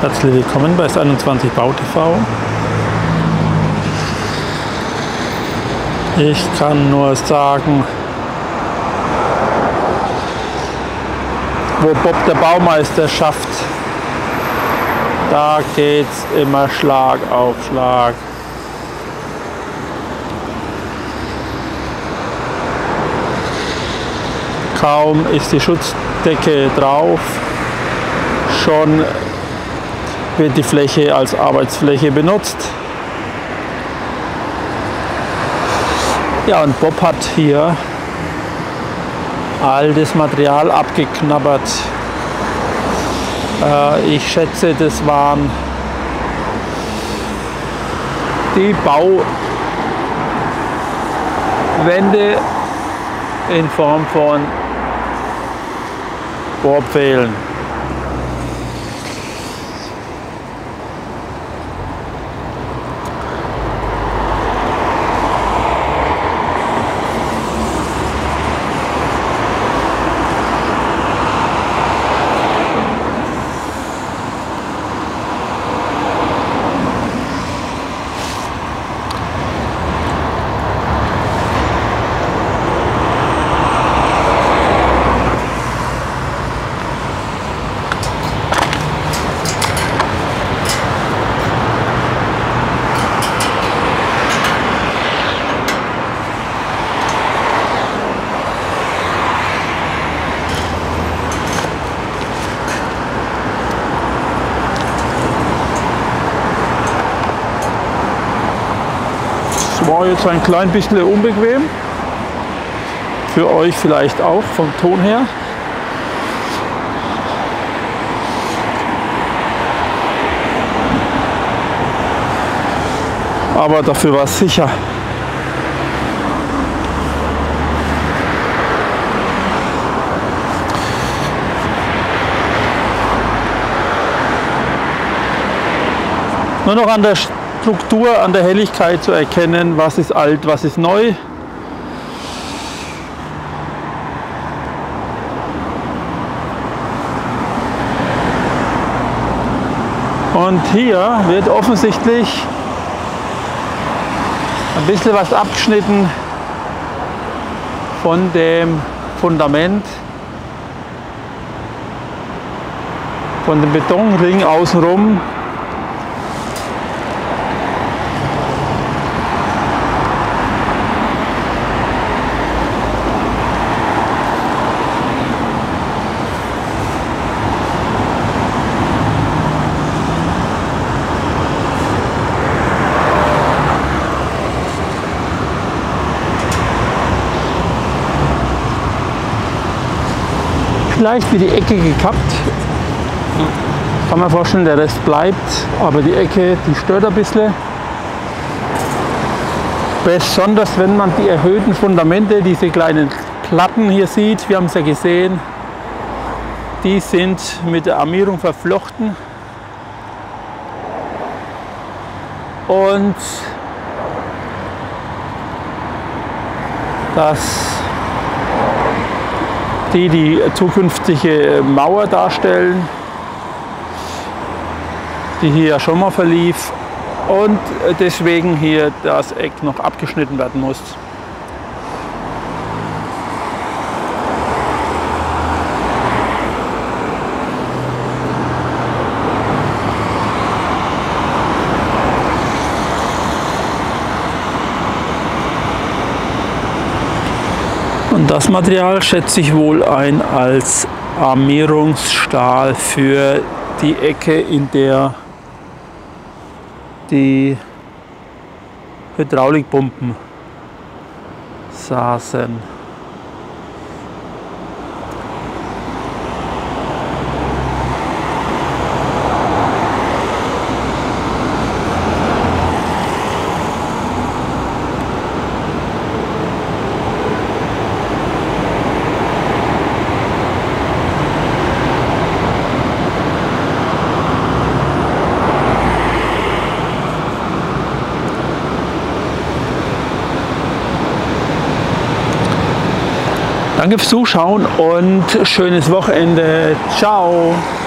Herzlich willkommen bei S21 Bau TV. Ich kann nur sagen, wo Bob der Baumeister schafft, da geht's immer Schlag auf Schlag. Kaum ist die Schutzdecke drauf, schon wird die Fläche als Arbeitsfläche benutzt. Ja, und Bob hat hier all das Material abgeknabbert. Ich schätze, das waren die Bauwände in Form von Bohrpfählen. War jetzt ein klein bisschen unbequem, für euch vielleicht auch vom Ton her. Aber dafür war es sicher. Nur noch an der Struktur, an der Helligkeit zu erkennen, was ist alt, was ist neu. Und hier wird offensichtlich ein bisschen was abgeschnitten von dem Fundament, von dem Betonring außenrum. Vielleicht wie die Ecke gekappt. Kann man vorstellen, der Rest bleibt, aber die Ecke, die stört ein bisschen. Besonders wenn man die erhöhten Fundamente, diese kleinen Platten hier sieht, wir haben es ja gesehen, die sind mit der Armierung verflochten. Und die zukünftige Mauer darstellen, die hier ja schon mal verlief und deswegen hier das Eck noch abgeschnitten werden muss. Und das Material schätze ich wohl ein als Armierungsstahl für die Ecke, in der die Hydraulikpumpen saßen. Danke fürs Zuschauen und schönes Wochenende. Ciao!